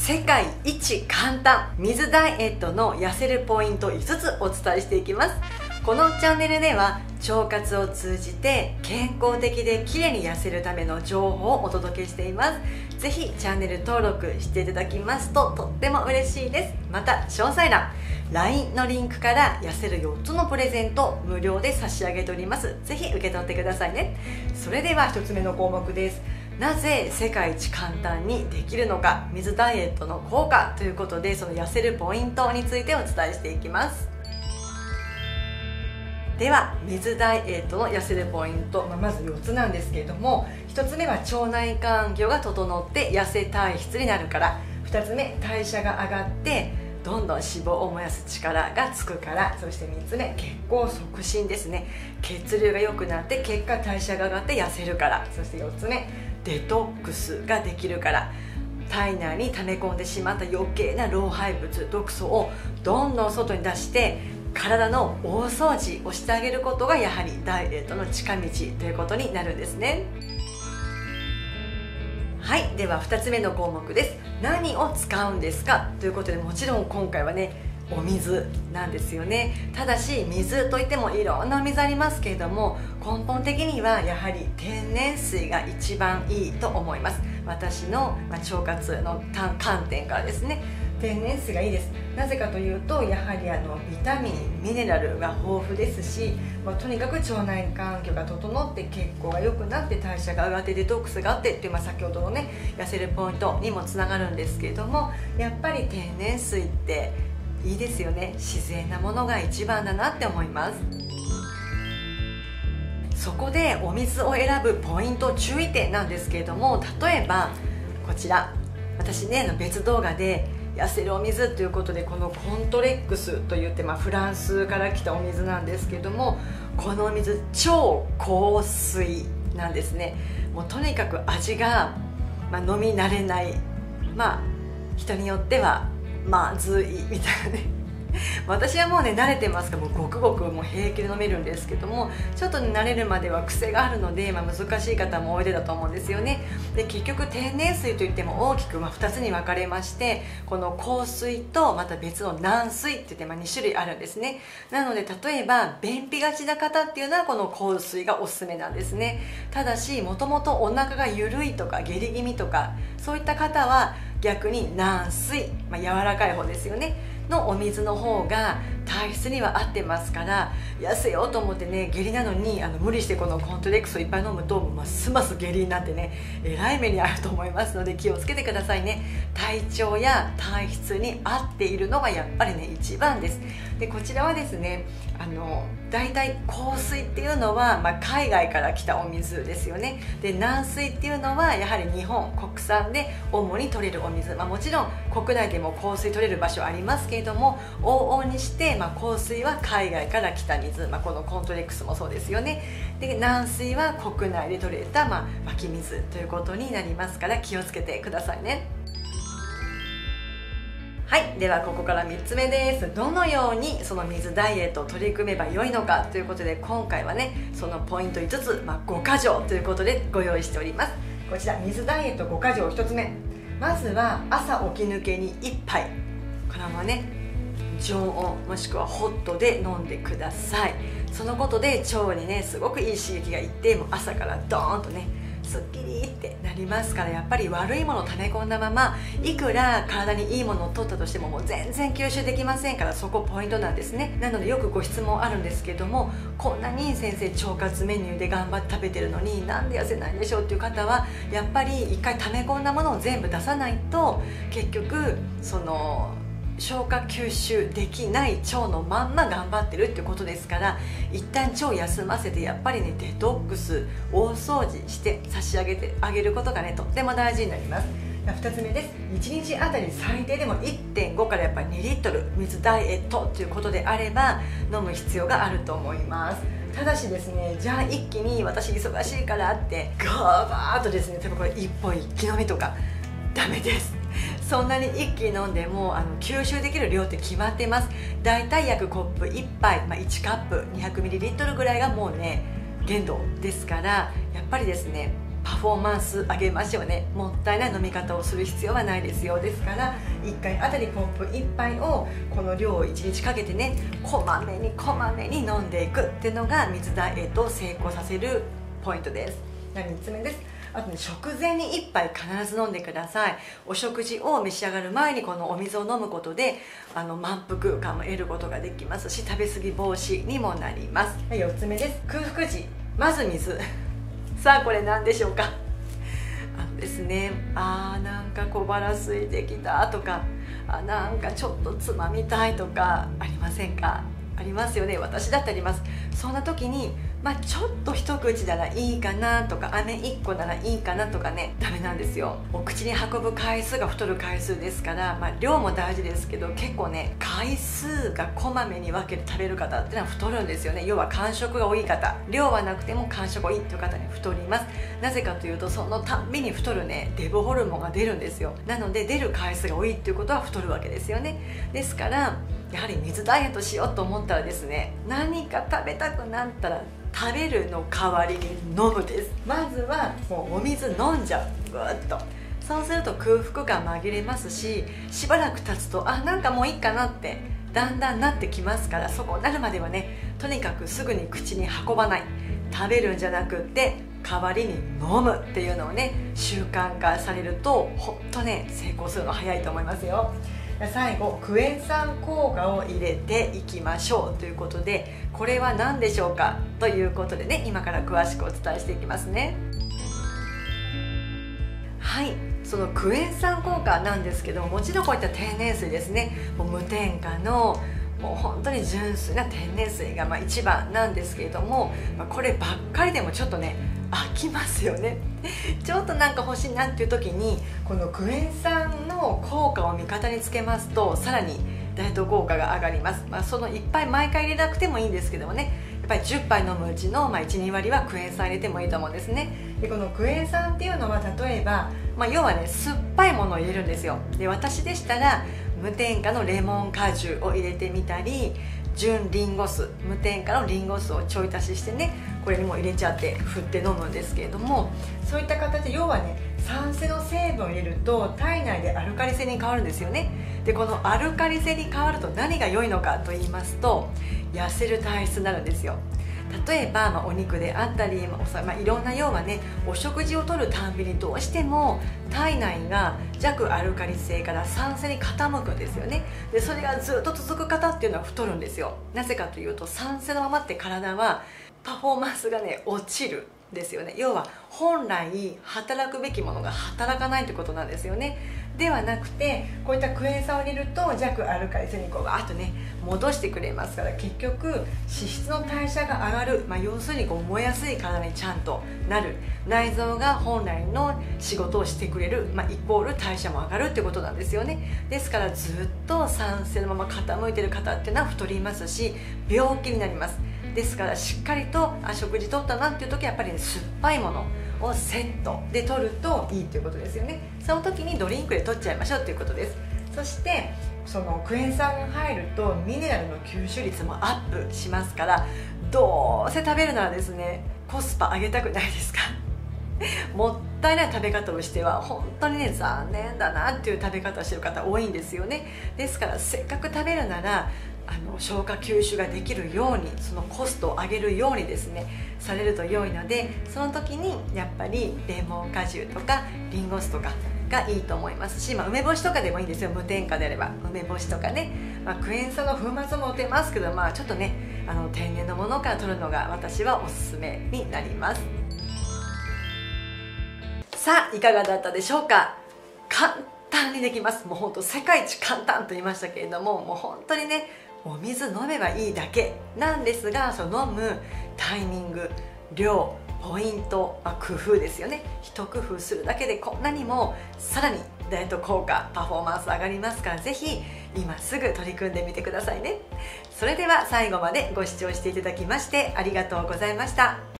世界一簡単水ダイエットの痩せるポイント5つお伝えしていきます。このチャンネルでは腸活を通じて健康的で綺麗に痩せるための情報をお届けしています。ぜひチャンネル登録していただきますととっても嬉しいです。また詳細欄 LINE のリンクから痩せる4つのプレゼント無料で差し上げております。ぜひ受け取ってくださいね。それでは1つ目の項目です。なぜ世界一簡単にできるのか、水ダイエットの効果ということで、その痩せるポイントについてお伝えしていきます。では水ダイエットの痩せるポイント、まず4つなんですけれども、1つ目は腸内環境が整って痩せ体質になるから、2つ目代謝が上がってどんどん脂肪を燃やす力がつくから、そして3つ目血行促進ですね。血流が良くなって結果代謝が上がって痩せるから、そして4つ目デトックスができるから、体内に溜め込んでしまった余計な老廃物毒素をどんどん外に出して体の大掃除をしてあげることがやはりダイエットの近道ということになるんですね。はい、では2つ目の項目です。何を使うんですかということで、もちろん今回はねお水なんですよね。ただし水といってもいろんなお水ありますけれども、根本的にはやはり天然水が一番いいと思います。私の腸活の観点からですね、天然水がいいです。なぜかというと、やはりビタミンミネラルが豊富ですし、とにかく腸内環境が整って血行が良くなって代謝が上がってデトックスがあってっていう、先ほどのね痩せるポイントにもつながるんですけれども、やっぱり天然水っていいですよね。自然なものが一番だなって思います。そこでお水を選ぶポイント注意点なんですけれども、例えばこちら、私ね別動画で痩せるお水ということで、このコントレックスといって、フランスから来たお水なんですけれども、このお水超硬水なんですね。もうとにかく味が、飲み慣れない、人によってはまずいみたいなね私はもうね慣れてますから、もうごくごくもう平気で飲めるんですけども、ちょっと慣れるまでは癖があるので、難しい方もおいでだと思うんですよね。で結局天然水といっても大きく2つに分かれまして、この硬水とまた別の軟水って言って2種類あるんですね。なので例えば便秘がちな方っていうのはこの硬水がおすすめなんですね。ただしもともとお腹が緩いとか下痢気味とかそういった方は逆に軟水、柔らかい方ですよねのお水の方が体質には合ってますから、痩せようと思ってね下痢なのに無理してこのコントレックスをいっぱい飲むとますます下痢になってねえらい目に遭うと思いますので、気をつけてくださいね。体調や体質に合っているのがやっぱりね一番です。でこちらはですねだいたい硬水っていうのは、海外から来たお水ですよね。で軟水っていうのはやはり日本国産で主に取れるお水、もちろん国内でも硬水取れる場所ありますけれども、往々にして、硬水は海外から来た水、このコントレックスもそうですよね。で軟水は国内で取れた、湧き水ということになりますから、気をつけてくださいね。はい、ではここから3つ目です。どのようにその水ダイエットを取り組めばよいのかということで、今回はねそのポイント5つ、5か条ということでご用意しております。こちら水ダイエット5か条、1つ目、まずは朝起き抜けに1杯、これはね常温もしくはホットで飲んでください。そのことで腸にねすごくいい刺激がいって、もう朝からドーンとねすっきりってなりますから、やっぱり悪いものを溜め込んだままいくら体にいいものを取ったとしてももう全然吸収できませんから、そこポイントなんですね。なのでよくご質問あるんですけども、こんなに先生腸活メニューで頑張って食べてるのになんで痩せないんでしょうっていう方は、やっぱり一回溜め込んだものを全部出さないと結局その消化吸収できない腸のまんま頑張ってるってことですから、一旦腸を休ませてやっぱりねデトックス大掃除して差し上げてあげることがねとっても大事になります。2つ目です。1日あたり最低でも 1.5 からやっぱり2リットル水ダイエットということであれば飲む必要があると思います。ただしですね、じゃあ一気に私忙しいからってガーバーっとですね、多分これ1本一気飲みとかダメです。そんなに一気に飲んでも吸収できる量って決まっています。だいたい約コップ1杯、1カップ 200ml ぐらいがもうね限度ですから、やっぱりですねパフォーマンス上げましょうね。もったいない飲み方をする必要はないですよ。ですから1回あたりコップ1杯をこの量を1日かけてね、こまめに飲んでいくっていうのが水ダイエットを成功させるポイントです。3つ目です。あとね、食前に1杯必ず飲んでください。お食事を召し上がる前にこのお水を飲むことで満腹感も得ることができますし、食べ過ぎ防止にもなります。4つ目です。空腹時まず水さあこれ何でしょうか。ですね、なんか小腹空いてきたとか、なんかちょっとつまみたいとかありませんか？ありますよね。私だってあります。そんな時にちょっと一口ならいいかなとか、飴1個ならいいかなとかね、ダメなんですよ。お口に運ぶ回数が太る回数ですから、量も大事ですけど、結構ね回数がこまめに分けて食べる方ってのは太るんですよね。要は間食が多い方、量はなくても間食が多いという方に太ります。なぜかというと、そのたんびに太るねデブホルモンが出るんですよ。なので出る回数が多いっていうことは太るわけですよね。ですからやはり水ダイエットしようと思ったらですね、何か食べたくなったら食べるの代わりに飲むです。まずはもうお水飲んじゃう、ぐーっと。そうすると空腹感紛れますし、しばらく経つとなんかもういいかなってだんだんなってきますから、そこになるまではね、とにかくすぐに口に運ばない、食べるんじゃなくって代わりに飲むっていうのをね習慣化されると、ほんとね成功するの早いと思いますよ。最後、クエン酸効果を入れていきましょうということで、これは何でしょうかということでね、今から詳しくお伝えしていきますね。はい、そのクエン酸効果なんですけども、もちろんこういった天然水ですね、もう無添加のもう本当に純粋な天然水が一番なんですけれども、こればっかりでもちょっとね飽きますよね。ちょっとなんか欲しいなっていう時に、このクエン酸の効果を味方につけますと、さらにダイエット効果が上がります。その1杯毎回入れなくてもいいんですけどもね、やっぱり10杯飲むうちの 1,2 割はクエン酸入れてもいいと思うんですね。でこのクエン酸っていうのは例えば、要はね酸っぱいものを入れるんですよ。で私でしたら無添加のレモン果汁を入れてみたり、純リンゴ酢、無添加のリンゴ酢をちょい足ししてね、これにも入れちゃって振って飲むんですけれども、そういった形で要はね酸性の成分を入れると体内でアルカリ性に変わるんですよね。でこのアルカリ性に変わると何が良いのかと言いますと、痩せる体質になるんですよ。例えば、お肉であったり、いろんな要はねお食事をとるたんびにどうしても体内が弱アルカリ性から酸性に傾くんですよね。でそれがずっと続く方っていうのは太るんですよ。なぜかというと、酸性のままって体はパフォーマンスがね落ちるんですよね。要は本来働くべきものが働かないということなんですよね。ではなくて、こういったクエン酸を入れると弱アルカリ性にわーっとね戻してくれますから、結局脂質の代謝が上がる、要するに燃えやすい体にちゃんとなる、内臓が本来の仕事をしてくれる、イコール代謝も上がるってことなんですよね。ですからずっと酸性のまま傾いてる方っていうのは太りますし、病気になります。ですからしっかりと食事とったなっていう時はやっぱり、酸っぱいものをセットで取るといいということですよね。その時にドリンクで取っちゃいましょうということです。そしてそのクエン酸が入るとミネラルの吸収率もアップしますから、どうせ食べるならですねコスパ上げたくないですか？もったいない食べ方をしては本当にね残念だなっていう食べ方をしてる方多いんですよね。ですからせっかく食べるなら消化吸収ができるように、そのコストを上げるようにですねされると良いので、その時にやっぱりレモン果汁とかリンゴ酢とかがいいと思いますし、梅干しとかでもいいんですよ。無添加であれば梅干しとかね、クエン酸の粉末も売ってますけど、ちょっとね天然のものから取るのが私はおすすめになります。さあいかがだったでしょうか。簡単にできます。もう本当世界一簡単と言いましたけれども、もう本当にねお水飲めばいいだけなんですが、その飲むタイミング、量、ポイント、工夫ですよね。一工夫するだけでこんなにもさらにダイエット効果、パフォーマンス上がりますから、ぜひ今すぐ取り組んでみてくださいね。それでは最後までご視聴していただきましてありがとうございました。